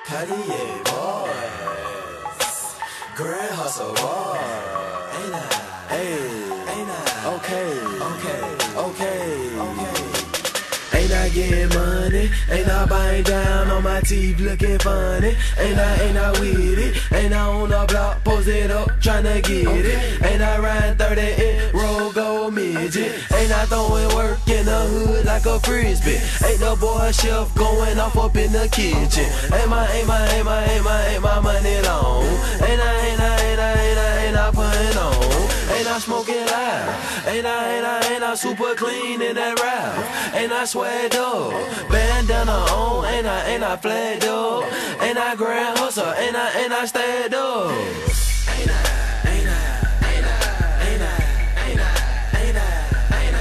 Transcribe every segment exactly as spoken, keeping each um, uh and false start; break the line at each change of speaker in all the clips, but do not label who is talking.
Cartier boys, Grand Hustle boys. Ain't I? Hey, ain't I? Okay, okay, okay, okay. Ain't I getting money? Ain't I buying down on my teeth looking funny? Ain't I, ain't I with it? Ain't I on the block posted up tryna get it? Ain't I riding thirty in roll gold midget? Ain't I throwing work in the hood like a frisbee? Ain't the boy chef going off up in the kitchen? Ain't my, ain't my, ain't my, ain't my, ain't my money long? Ain't I, ain't I, ain't I, ain't I, ain't I putting on? Ain't I smoking loud? Ain't I, ain't I, ain't I super clean in that route? Ain't I sweat up? Bandana on? Ain't I, ain't I flagged up? Ain't I grand hustle? Ain't I, ain't I stayed up? Ain't I, ain't I, ain't I, ain't I, ain't I, ain't I, ain't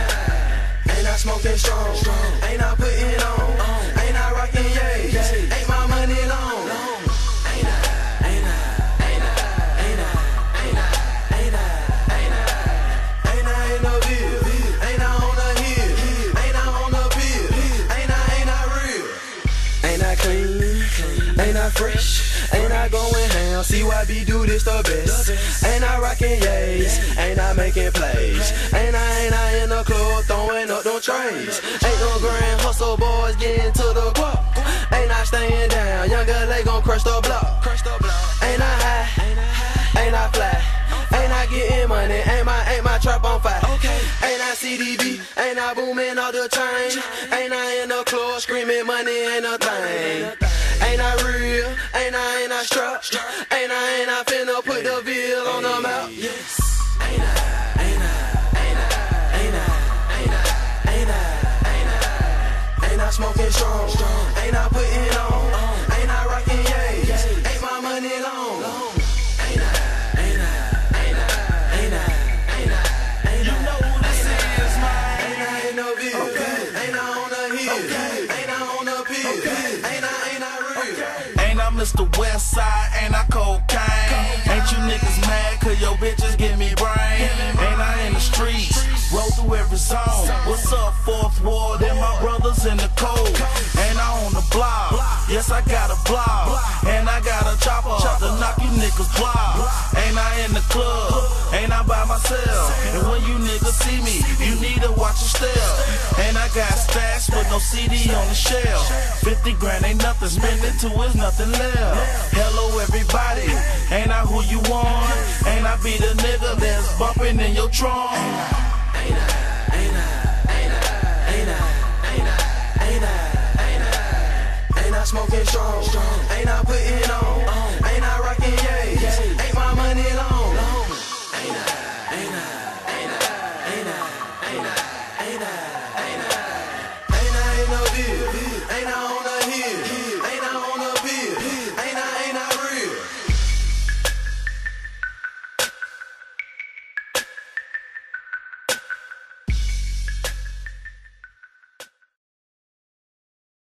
I, ain't I smoking strong? Ain't I putting on? Ain't I rocking yays? Ain't my money long? Ain't I, ain't I, ain't I, ain't I, ain't I, ain't I, ain't I, ain't I in the bill? Ain't I on the hill? Ain't I on the pill? Ain't I, ain't I real? Ain't I clean? Ain't I fresh? Ain't I going ham? C Y B do this the best. Ain't I rocking yays? Ain't I making plays? Ain't I, ain't I in the club throwing up them trays? Ain't no grand hustle boys getting to the guap. Ain't I staying down? Younger leg gon' crush the block. Ain't I high? Ain't I fly? Ain't I getting money? Ain't my, ain't my trap on fire? Ain't I C D B? Ain't I booming all the chain? Ain't I in the club screaming money ain't a thing? Ain't I real? Ain't I, ain't I strapped? Ain't I, ain't I finna put the veal on the map? Yes. Ain't I, ain't I, ain't I, ain't I, ain't I, ain't I, ain't I, ain't I smoking strong? Ain't I putting on? Ain't I rocking yays? Ain't my money long? Ain't I, ain't I, ain't I, ain't I, ain't I, ain't I, you know who this is, man? Ain't I in the bill? Ain't I on the hill? Ain't I on the pill? Ain't I, ain't I real?
Ain't I Mister Westside, ain't I cocaine? Ain't you niggas mad cause your bitches give me brain? Ain't I in the streets, roll through every zone? What's up, Fourth Ward and my brothers in the cold? Ain't I on the block? Yes, I got a block. And I got a chopper to knock you niggas block. Ain't I in the club? Ain't I by myself? And when you niggas see me, you need to watch your step. And I got stats but no C D on the shelf. Fifty grand ain't nothing, spend it to it's nothing left. Hello everybody, ain't I who you want? Ain't I be the nigga that's bumping in your trunk?
Ain't I, ain't I, ain't I, ain't I, ain't I, ain't I, ain't I, ain't I smoking strong? Ain't I putting on?